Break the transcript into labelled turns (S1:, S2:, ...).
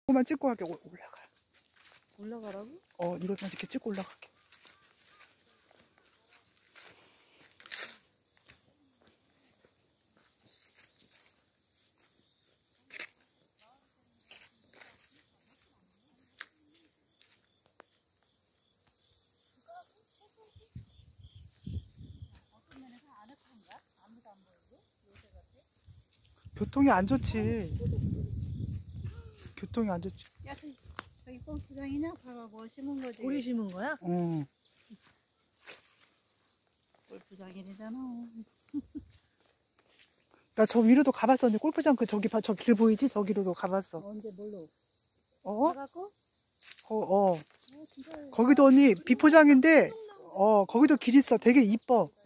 S1: 이거만 찍고 갈게. 올라가.
S2: 올라가라고?
S1: 이것만 이렇게 찍고 올라갈게. 교통이 안 좋지. 교통이 안 좋지.
S3: 야, 저기 골프장이냐? 봐봐, 뭐 심은 거지?
S2: 우리 심은 거야?
S1: 응.
S3: 골프장이래잖아.
S1: 나 저 위로도 가봤었는데, 골프장 저기 저 길 보이지? 저기로도 가봤어.
S3: 언제 뭘로?
S1: 어?
S3: 가갖고?
S1: 어.
S3: 진짜.
S1: 거기도 언니 비포장인데, 거기도 길 있어. 되게 이뻐.